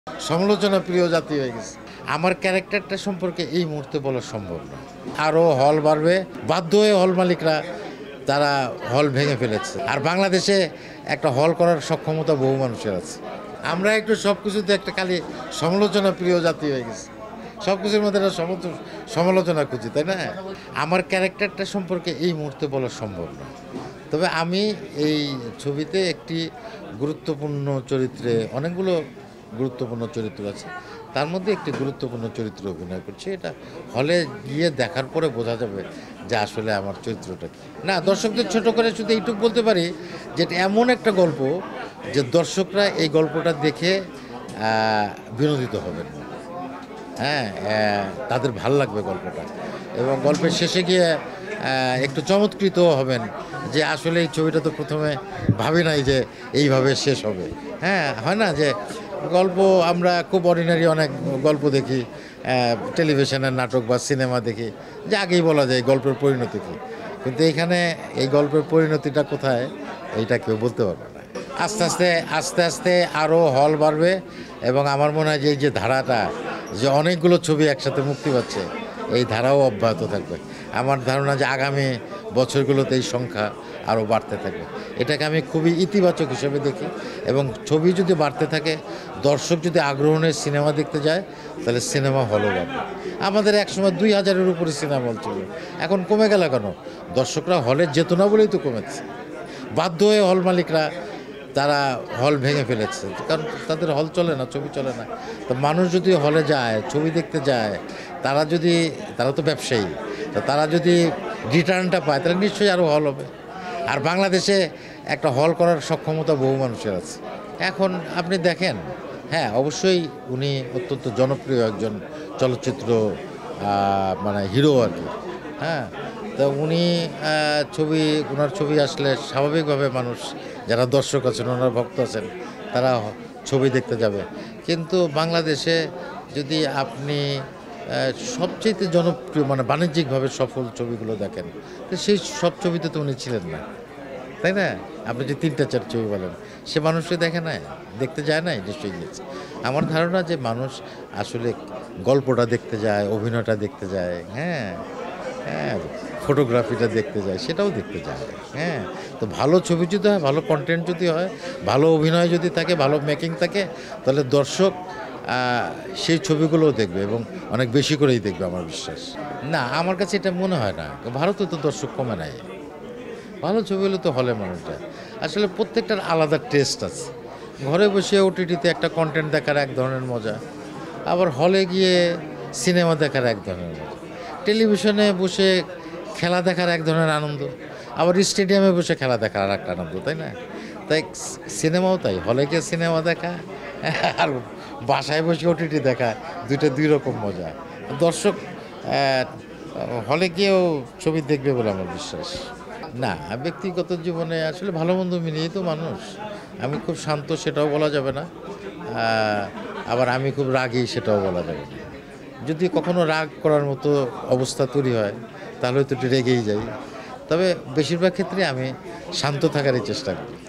সমালোচনা প্রিয় জাতি হয়ে গেছে। আমার ক্যারেক্টারটা সম্পর্কে এই মুহূর্তে বলা সম্ভব না। আরও হল বাড়বে, বাধ্য হয়ে হল মালিকরা তারা হল ভেঙে ফেলেছে। আর বাংলাদেশে একটা হল করার সক্ষমতা বহু মানুষের আছে। আমরা একটু সব কিছুতে একটা খালি সমালোচনা প্রিয় জাতি হয়ে গেছে। সব কিছুর মধ্যে একটা সমালোচনা খুঁজি, তাই না? আমার ক্যারেক্টারটা সম্পর্কে এই মুহূর্তে বলা সম্ভব না। তবে আমি এই ছবিতে একটি গুরুত্বপূর্ণ চরিত্রে, অনেকগুলো গুরুত্বপূর্ণ চরিত্র আছে, তার মধ্যে একটি গুরুত্বপূর্ণ চরিত্রে অভিনয় করছি। এটা হলে গিয়ে দেখার পরে বোঝা যাবে যে আসলে আমার চরিত্রটা কী। না, দর্শকদের ছোট করে শুধু এইটুকু বলতে পারি যে এটা এমন একটা গল্প যে দর্শকরা এই গল্পটা দেখে বিনোদিত হবেন। হ্যাঁ, তাদের ভাল লাগবে গল্পটা, এবং গল্পের শেষে গিয়ে একটু চমৎকৃত হবেন যে আসলে এই ছবিটা তো প্রথমে ভাবি নাই যে এইভাবে শেষ হবে। হ্যাঁ, হয় না যে গল্প আমরা খুব অর্ডিনারি অনেক গল্প দেখি, টেলিভিশনের নাটক বা সিনেমা দেখি, যে আগেই বলা যায় গল্পের পরিণতি কী, কিন্তু এইখানে এই গল্পের পরিণতিটা কোথায় এইটা কেউ বলতে পারবে না। আস্তে আস্তে আস্তে আস্তে আরও হল বাড়বে, এবং আমার মনে হয় যে এই যে ধারাটা, যে অনেকগুলো ছবি একসাথে মুক্তি পাচ্ছে, এই ধারাও অব্যাহত থাকবে। আমার ধারণা যে আগামী বছরগুলোতে এই সংখ্যা আরও বাড়তে থাকবে। এটাকে আমি খুবই ইতিবাচক হিসেবে দেখি, এবং ছবি যদি বাড়তে থাকে, দর্শক যদি আগ্রহ নিয়ে সিনেমা দেখতে যায়, তাহলে সিনেমা হলও বাড়বে। আমাদের একসময় 2000-এর উপরে সিনেমা হল ছিল, এখন কমে গেল কেন? দর্শকরা হলে যেত না বলেই তো কমেছে। বাধ্য হয়ে হল মালিকরা তারা হল ভেঙে ফেলেছে, কারণ তাদের হল চলে না, ছবি চলে না। তো মানুষ যদি হলে যায়, ছবি দেখতে যায়, তারা তো ব্যবসায়ী, তো তারা যদি রিটার্নটা পায়, তাহলে নিশ্চয়ই আরও হল হবে। আর বাংলাদেশে একটা হল করার সক্ষমতা বহু মানুষের আছে। এখন আপনি দেখেন, হ্যাঁ, অবশ্যই উনি অত্যন্ত জনপ্রিয় একজন চলচ্চিত্র মানে হিরো আর কি। হ্যাঁ, তো উনি ওনার ছবি আসলে স্বাভাবিকভাবে মানুষ, যারা দর্শক আছেন, ওনার ভক্ত আছেন, তারা ছবি দেখতে যাবে। কিন্তু বাংলাদেশে যদি আপনি সবচেয়ে জনপ্রিয় মানে বাণিজ্যিকভাবে সফল ছবিগুলো দেখেন, তো সেই সব ছবিতে তো উনি ছিলেন না, তাই না? আপনি যে 3-4 ছবি বলেন, সে মানুষকে দেখে নাই, দেখতে যায় নাই, নিশ্চয়ই গিয়েছে। আমার ধারণা যে মানুষ আসলে গল্পটা দেখতে যায়, অভিনয়টা দেখতে যায়, হ্যাঁ হ্যাঁ, ফটোগ্রাফিটা দেখতে যায়, সেটাও দেখতে যায়। হ্যাঁ, তো ভালো ছবি যদি হয়, ভালো কন্টেন্ট যদি হয়, ভালো অভিনয় যদি থাকে, ভালো মেকিং থাকে, তাহলে দর্শক সেই ছবিগুলোও দেখবে, এবং অনেক বেশি করেই দেখবে আমার বিশ্বাস। না, আমার কাছে এটা মনে হয় না। ভারতে তো দর্শক কমে নাই, ভালো ছবি হলে তো হলে মানুষ যায়। আসলে প্রত্যেকটার আলাদা টেস্ট আছে। ঘরে বসে ওটিটিতে একটা কন্টেন্ট দেখার এক ধরনের মজা, আবার হলে গিয়ে সিনেমা দেখার এক ধরনের মজা, টেলিভিশনে বসে খেলা দেখার এক ধরনের আনন্দ, আবার স্টেডিয়ামে বসে খেলা দেখার আর একটা আনন্দ, তাই না? তাই সিনেমাও তাই, হলে গিয়ে সিনেমা দেখা আর বাসায় বসে ওটিটি দেখা, দুই রকম মজা। দর্শক হলে গিয়েও ছবি দেখবে বলে আমার বিশ্বাস। না, ব্যক্তিগত জীবনে আসলে ভালো মন্দ মিলিয়েই তো মানুষ। আমি খুব শান্ত, সেটাও বলা যাবে না, আবার আমি খুব রাগী, সেটাও বলা যাবে না। যদি কখনো রাগ করার মতো অবস্থা তৈরি হয়, তাহলে তো একটু রেগেই যাই। তবে বেশিরভাগ ক্ষেত্রে আমি শান্ত থাকারই চেষ্টা করি।